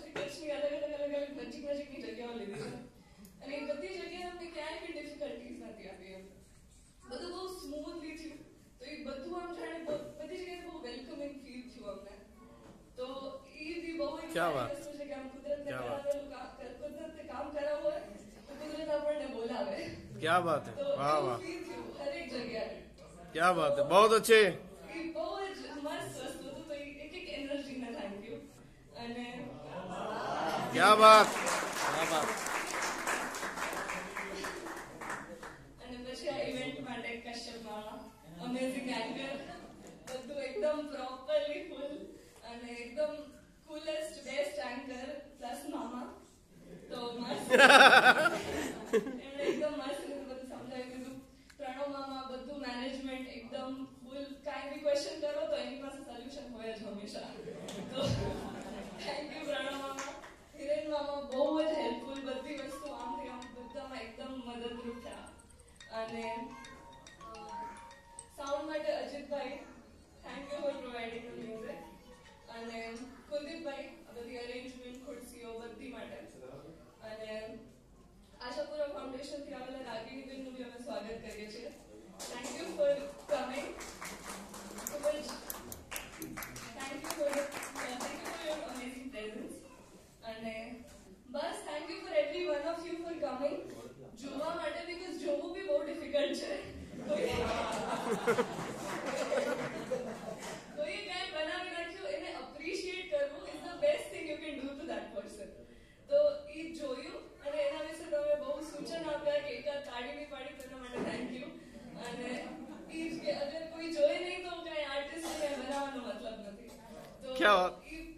આખી કચ્છની અલગ નજીકની જગ્યાઓ લીધી છે અને એ બધી જગ્યાએ અમને ક્યાંય બી ડિફિકલ્ટીઝ નથી આવી એમ બધું બહુ સ્મૂથલી થયું તો એ બધું આમ જાણે બધી જગ્યાએ બહુ વેલકમિંગ ફીલ થયું અમને તો એ બી બહુ એક વસ્તુ છે કે આમ કુદરતને કામ કરાવવું હોય તો કુદરત આપણને બોલાવે क्या बात है वाह वाह ફીલ થયું હરેક જગ્યાએ क्या बात है बहुत अच्छे એ બહુ જ મસ્ત વસ્તુ હતું તો એક એનર્જીને થેન્ક યુ અને क्या बात અને પછી આ ઇવેન્ટ માટે કશ્યપ મામા અમેઝિંગ એન્કર બધું એકદમ પ્રોપરલી ફૂલ અને એકદમ કુલેસ્ટ બેસ્ટ એન્કર પ્લસ મામા તો મસ્ત એમણે એકદમ મસ્ત બધું સમજાવી દીધું પ્રણવ મામા બધું મેનેજમેન્ટ એકદમ ફૂલ કાંઈ બી ક્વેશ્ચન કરો તો એની પાસે સોલ્યુશન હોય જ હંમેશા તો થેન્ક યુ પ્રણવ મામા હિરેન મામા બહુ જ હેલ્પફુલ બધી વસ્તુ આમથી આમ બધામાં એકદમ મદદરૂપ થયા અને સાઉન્ડ માટે Ajitbhai thank you for providing the music અને કુલદીપભાઈ આ બધી અરેન્જમેન્ટ ખુરશીઓ બધી માટે અને આશાપુરા ફાઉન્ડેશનથી આવેલા રાગીણીબેનનું બી અમે સ્વાગત કરીએ છીએ થેન્ક યુ ફોર કમિંગ ખૂબ જ thank you for your amazing presence અને બસ thank you for every one of you for coming જોવા માટે બીકોઝ જોવું બી બહુ ડિફિકલ્ટ છે કોઈએ કાંઈ બનાવી નાખ્યું એને અપ્રિશિએટ કરવું is the best thing you can do to that person તો એ જોયું અને એના વિશે તમે બહુ સૂચન આપ્યા કે એકાદ તાળી બી પાડી તેના માટે થેન્ક યુ અને એ જ કે અગર કોઈ જોઈ નહીં તો કાંઈ આર્ટિસ્ટને બનાવવાનો મતલબ નથી તો એ